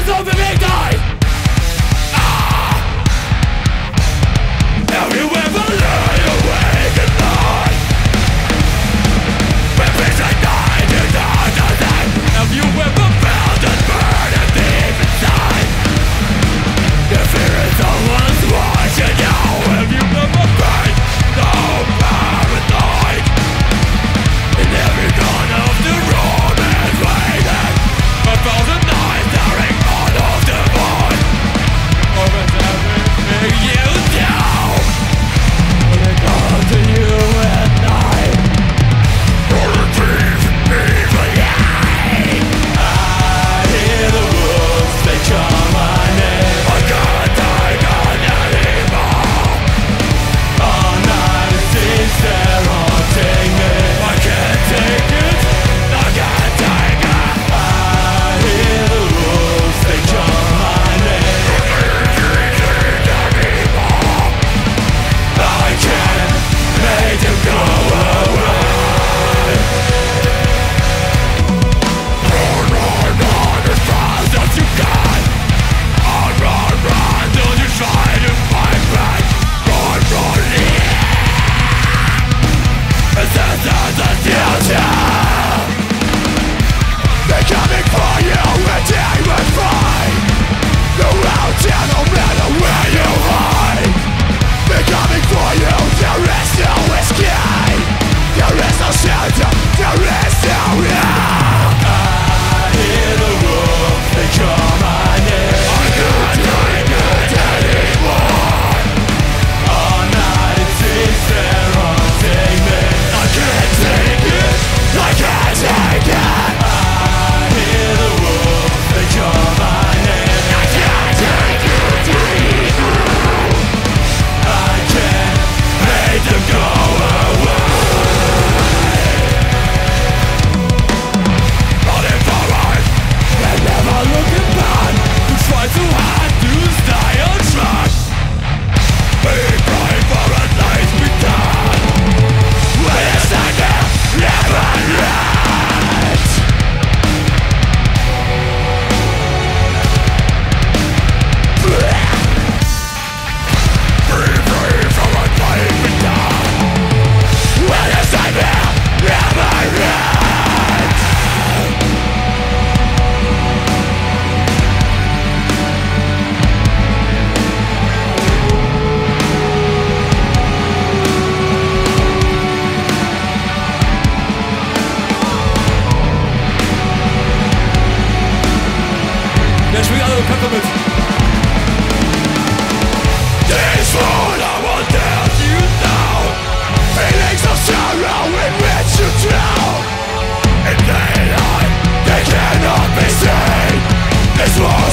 so bewegt euch. Have you ever laid awake at night? When things like night is understand. Have you ever felt that burden deep inside? The fear is someone's watching you. Have you ever been so paranoid? In every corner of the room is waiting 1,000 eyes staring out of the void. Over everything you do, when they come to you at night. For the dreams leave the eye. I hear the wolves, they call my name. I can't take on anymore. All night it seems they're haunting me. I can't take it, I can't take it. I hear the wolves, they call my name. I can't make them go away. Run as fast as you can. Run till you try to fight back. Run, yeah. Assassin's a future. They're coming for you and they will fight. You're out here no matter where you hide. They're coming for you, there is no escape. There is no shelter, there is no help. I hear the wolves, they call my name. I can't take it anymore. All night it seems they're haunting me. I can't take it, I can't take it. I hear the wolves, they call my name. I can't take it anymore. I can't make them go away. Running forward and never looking back. You try too hard to stay on track. Be brave for a life we done. When it's nightmare never ends. Be brave for a life we done. When it's nightmare never ends. Der schwingt alle Köpfe mit. This one I will tell you now. Feelings of sorrow in which you drown. In daylight, they cannot be seen. This one